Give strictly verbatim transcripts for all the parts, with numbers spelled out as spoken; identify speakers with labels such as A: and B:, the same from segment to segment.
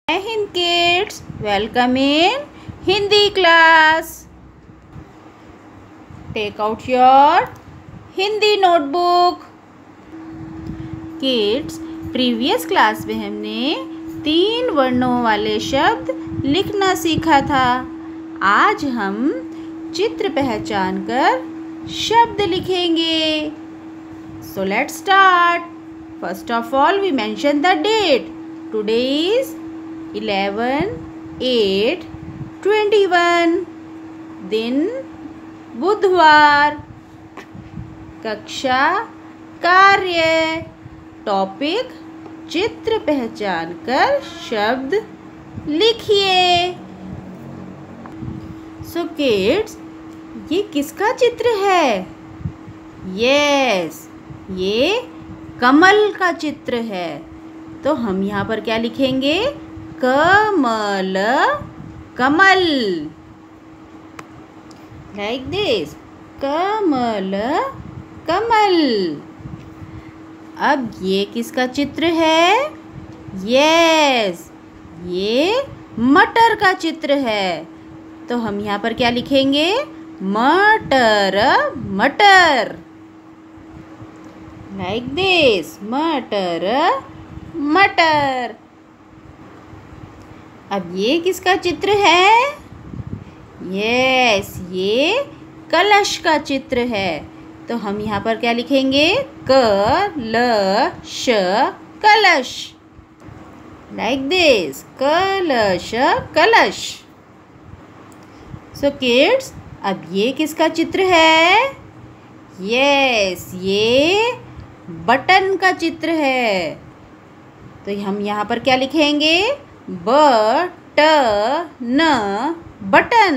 A: Jai Hind kids, welcome in Hindi class. Take out your Hindi notebook. Kids, previous class में हमने तीन वर्णों वाले शब्द लिखना सीखा था. आज हम चित्र पहचान कर शब्द लिखेंगे. So let's start. First of all, we mention the date. Today is eleven eight twenty-one. दिन बुधवार. कक्षा कार्य. टॉपिक चित्र पहचान कर शब्द लिखिए. So kids, ये किसका चित्र है? Yes, ये कमल का चित्र है. तो हम यहाँ पर क्या लिखेंगे? कमल, कमल. Like this. कमल, कमल. अब ये किसका चित्र है? Yes, ये मटर का चित्र है. तो हम यहाँ पर क्या लिखेंगे? मटर, मटर. Like this. मटर, मटर. अब ये किसका चित्र है? यस, ये कलश का चित्र है. तो हम यहाँ पर क्या लिखेंगे? क ल श कलश. Like this. कलश, कलश. So kids, अब ये किसका चित्र है? यस, ये बटन का चित्र है. तो हम यहाँ पर क्या लिखेंगे? ब ट न button.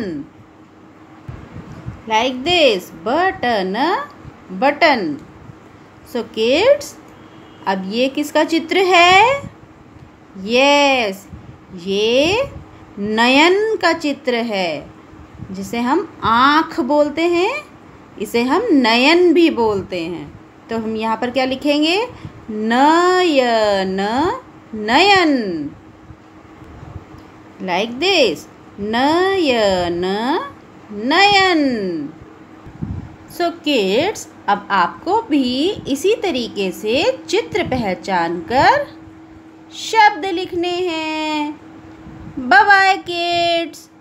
A: Like this. Button, button. So kids, अब ये किसका चित्र है? यस, ये नयन का चित्र है. जिसे हम आँख बोलते हैं, इसे हम नयन भी बोलते हैं. तो हम यहाँ पर क्या लिखेंगे? नयन, नयन. Like this. Nayan, Nayan. So kids, अब आपको भी इसी तरीके से चित्र पहचान कर शब्द लिखने हैं. Bye bye kids.